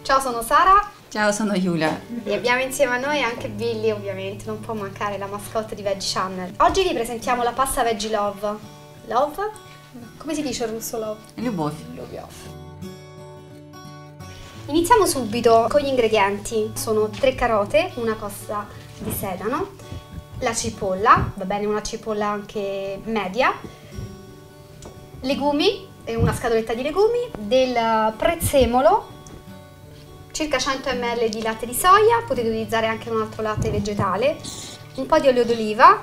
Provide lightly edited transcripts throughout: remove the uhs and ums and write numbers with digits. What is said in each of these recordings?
Ciao, sono Sara. Ciao, sono Giulia. E abbiamo insieme a noi anche Billy, ovviamente, non può mancare la mascotte di Veggie Channel. Oggi vi presentiamo la pasta Veggie Love. Love? Come si dice in russo love? Любовь. Iniziamo subito con gli ingredienti. Sono 3 carote, una costa di sedano, la cipolla, va bene una cipolla anche media, legumi, una scatoletta di legumi, del prezzemolo, circa 100 ml di latte di soia, potete utilizzare anche un altro latte vegetale, un po' di olio d'oliva,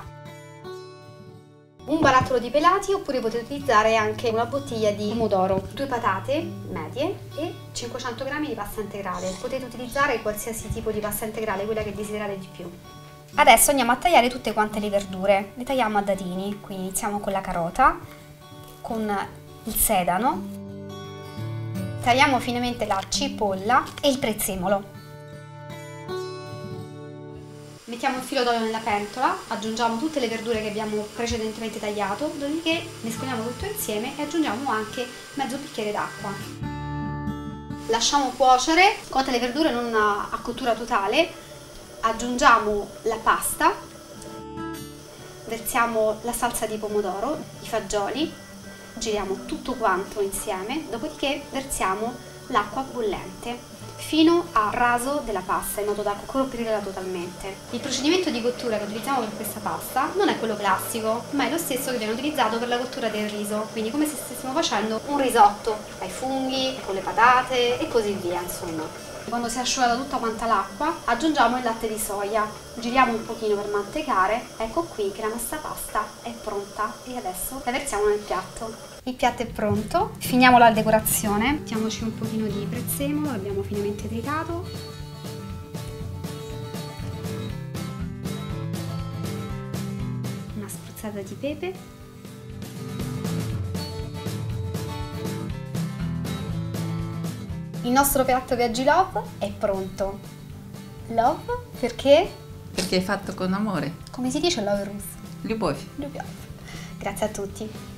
un barattolo di pelati oppure potete utilizzare anche una bottiglia di pomodoro, 2 patate medie e 500 g di pasta integrale. Potete utilizzare qualsiasi tipo di pasta integrale, quella che desiderate di più. Adesso andiamo a tagliare tutte quante le verdure, le tagliamo a dadini, quindi iniziamo con la carota, con il sedano, tagliamo finemente la cipolla e il prezzemolo. Mettiamo il filo d'olio nella pentola, aggiungiamo tutte le verdure che abbiamo precedentemente tagliato, dopodiché mescoliamo tutto insieme e aggiungiamo anche mezzo bicchiere d'acqua. Lasciamo cuocere, cotte le verdure non a cottura totale, aggiungiamo la pasta, versiamo la salsa di pomodoro, i fagioli, giriamo tutto quanto insieme, dopodiché versiamo l'acqua bollente fino al raso della pasta in modo da coprirla totalmente. Il procedimento di cottura che utilizziamo per questa pasta non è quello classico, ma è lo stesso che viene utilizzato per la cottura del riso, quindi come se stessimo facendo un risotto ai funghi, con le patate e così via, insomma. Quando si è asciugata tutta quanta l'acqua aggiungiamo il latte di soia, giriamo un pochino per mantecare, ecco qui che la nostra pasta è pronta e adesso la versiamo nel piatto. Il piatto è pronto, finiamo la decorazione, mettiamoci un pochino di prezzemolo, l'abbiamo finemente tritato. Una spruzzata di pepe. Il nostro piatto Veggie Love è pronto. Love perché? Perché è fatto con amore. Come si dice love in russo? Любовь. Grazie a tutti.